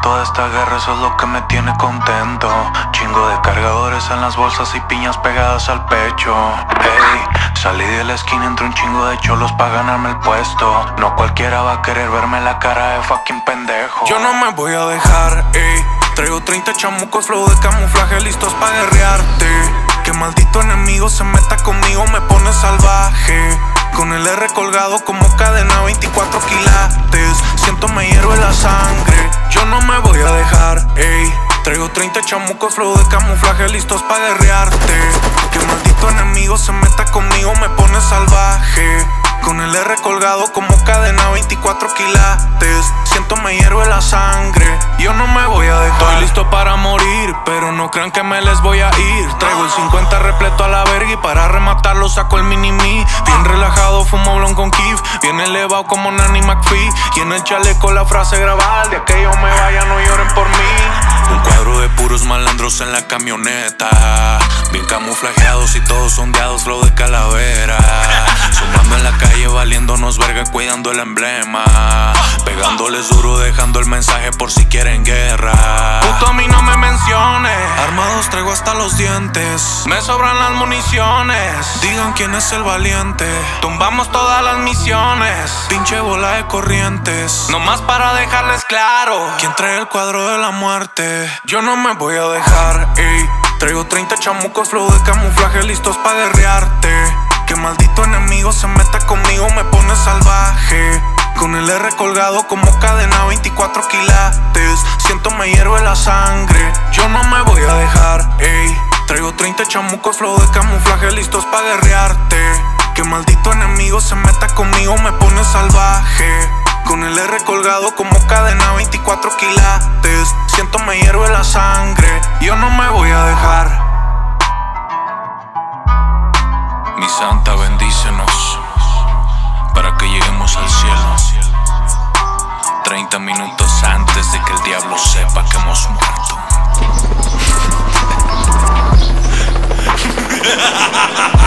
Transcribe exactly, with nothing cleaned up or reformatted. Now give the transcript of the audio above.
toda esta guerra, eso es lo que me tiene contento. Chingo de cargadores en las bolsas y piñas pegadas al pecho. Ey, salí de la esquina entre un chingo de cholos pa' ganarme el puesto. No cualquiera va a querer verme la cara de fucking pendejo. Yo no me voy a dejar, ey. Traigo treinta chamucos, flow de camuflaje, listos pa' guerrearte. Que maldito enemigo se meta conmigo, me pone salvaje. Con el R colgado como cadena, veinticuatro quilates. Siento me hierve la sangre, yo no me voy a dejar, ey. Traigo treinta chamucos, flow de camuflaje, listos pa' guerrearte. Que maldito enemigo se meta conmigo, me pone salvaje. Con el R colgado como cadena, veinticuatro quilates. Siento me hierve la sangre, yo no me voy a dejar. Estoy listo para morir, pero no crean que me les voy a ir. Traigo el cincuenta repleto a la verga y para rematarlo saco el mini-me. Bien relajado, fumo blon con Kif. Bien elevado como Nanny McPhee. Y en el chaleco la frase grabada: el día que yo me vaya no lloren por mí. Un cuadro de puros malandros en la camioneta, bien camuflajeados y todos ondeados, flow de calavera. Sumando en la calle, valiéndonos verga, cuidando el emblema. Pegándoles duro, dejando el mensaje por si quieren guerra. Puto, a mí no me menciones. Armados traigo hasta los dientes, me sobran las municiones. Digan quién es el valiente, tumbamos todas las misiones. Pinche bola de corrientes, nomás para dejarles claro quién trae el cuadro de la muerte. Yo no me voy a dejar, ey. Traigo treinta chamucos, flow de camuflaje, listos pa' guerrearte. Que maldito enemigo se meta conmigo, me pone salvaje. Con el R colgado como cadena, veinticuatro quilates. Siento me hierve la sangre, yo no me voy a dejar, ey. Traigo treinta chamucos, flow de camuflaje, listos pa' guerrearte. Que maldito enemigo se meta conmigo, me pone salvaje. Con el R colgado como cadena, veinticuatro quilates. Siento me hierve la sangre, yo no me voy a dejar. Mi santa, bendícenos para que lleguemos al cielo treinta minutos antes de que el diablo sepa que hemos muerto.